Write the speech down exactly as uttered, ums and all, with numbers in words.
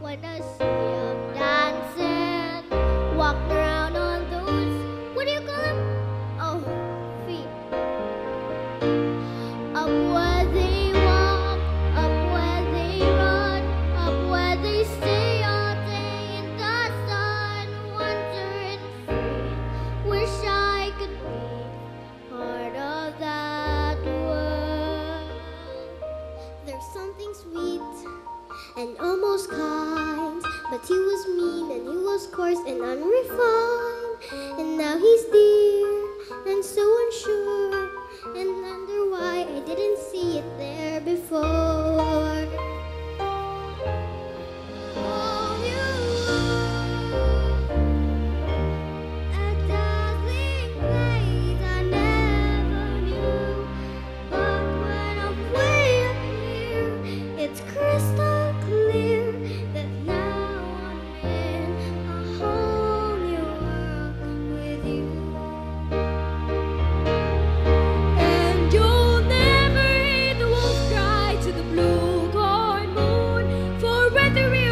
when I see them dancing, walking around on those, what do you call them? Oh, feet. Up where they walk, up where they run, up where they stay all day in the sun, wondering free. Wish I could be part of that world. There's something sweet and almost kind, but he was mean and he was coarse and unrefined. And now he's dear and so unsure, and wonder why I didn't see it there before. Oh, you are a dazzling place I never knew, but when I'm way up here, it's crystal clear that now I'm in a whole new world with you. And you'll never hear the wolf cry to the blue corn moon, for whether we